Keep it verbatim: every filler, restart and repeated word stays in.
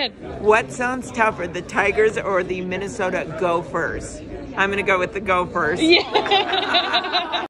ahead. What sounds tougher, the Tigers or the Minnesota Gophers? I'm going to go with the Gophers. Yeah.